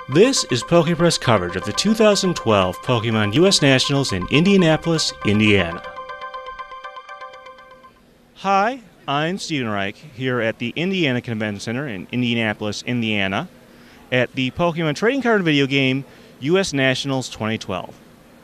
This is PokePress coverage of the 2012 Pokemon US Nationals in Indianapolis, Indiana. Hi, I'm Steven Reich here at the Indiana Convention Center in Indianapolis, Indiana, at the Pokemon Trading Card and Video Game US Nationals 2012.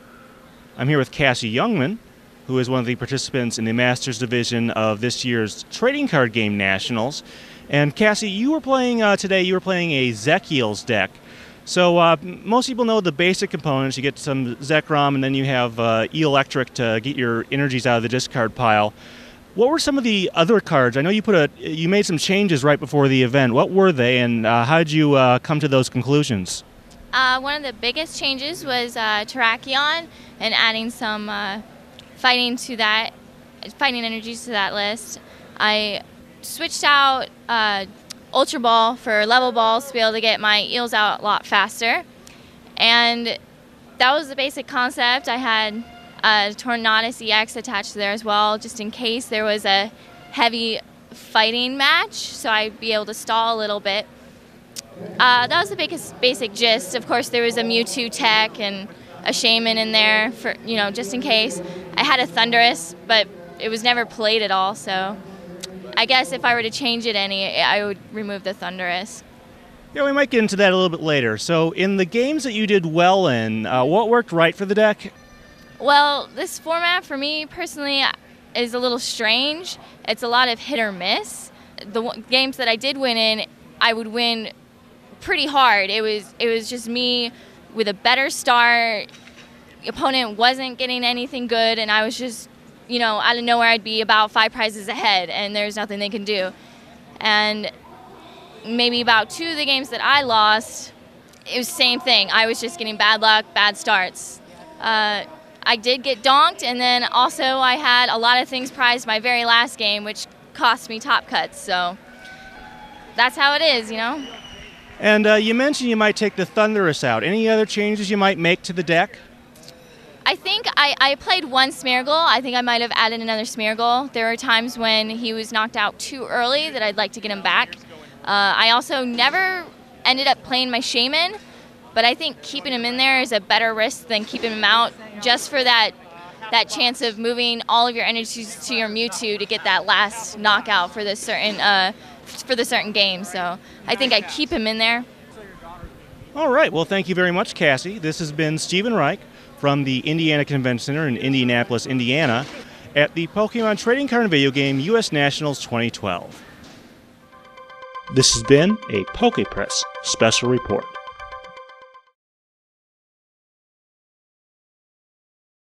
I'm here with Cassie Youngman, who is one of the participants in the Masters Division of this year's Trading Card Game Nationals. And Cassie, you were playing today, you were playing a Zekil's deck. So most people know the basic components. You get some Zekrom, and then you have E-Electric to get your energies out of the discard pile. What were some of the other cards? I know you made some changes right before the event. What were they, and how did you come to those conclusions? One of the biggest changes was Terrakion and adding some fighting energies to that list. I switched out Ultra Ball for level balls to be able to get my eels out a lot faster. And that was the basic concept. I had Tornadus EX attached to there as well, just in case there was a heavy fighting match, so I'd be able to stall a little bit. That was the basic gist. Of course, there was a Mewtwo tech and a Shaman in there for, just in case. I had a Thundurus, but it was never played at all, so I guess if I were to change it I would remove the Thundurus. Yeah, we might get into that a little bit later. So in the games that you did well in, what worked right for the deck? Well, this format for me personally is a little strange. It's a lot of hit or miss. The games that I did win in, I would win pretty hard. It was just me with a better start. The opponent wasn't getting anything good, and I was just, out of nowhere I'd be about 5 prizes ahead, and there's nothing they can do. And maybe about 2 of the games that I lost, it was the same thing. I was just getting bad luck, bad starts. I did get donked, and then also I had a lot of things prized my very last game, which cost me top cuts, so that's how it is, And you mentioned you might take the Thundurus out. Any other changes you might make to the deck? I think I played one Smeargle. I think I might have added another Smeargle. There were times when he was knocked out too early that I'd like to get him back. I also never ended up playing my Shaman, but I think keeping him in there is a better risk than keeping him out, just for that chance of moving all of your energies to your Mewtwo to get that last knockout for the certain game. So I think I'd keep him in there. All right. Well, thank you very much, Cassie. This has been Steven Reich from the Indiana Convention Center in Indianapolis, Indiana, at the Pokemon Trading Card and Video Game US Nationals 2012. This has been a PokePress Special Report.